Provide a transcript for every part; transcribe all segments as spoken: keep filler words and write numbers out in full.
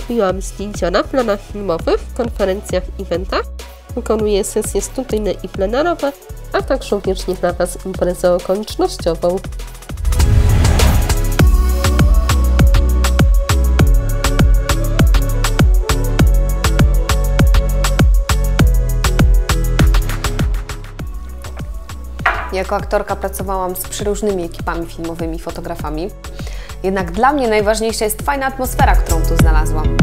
robiłam zdjęcia na planach filmowych, konferencjach, eventach. Wykonuję sesje studyjne i plenerowe, a także również dla Was imprezę okolicznościową. Jako aktorka pracowałam z przeróżnymi ekipami filmowymi, fotografami. Jednak dla mnie najważniejsza jest fajna atmosfera, którą tu znalazłam.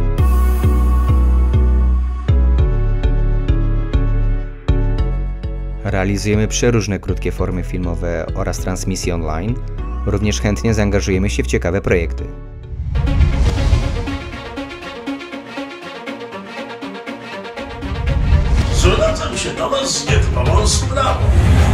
Realizujemy przeróżne krótkie formy filmowe oraz transmisje online. Również chętnie zaangażujemy się w ciekawe projekty. Zwracam się do Was z nietypową sprawą.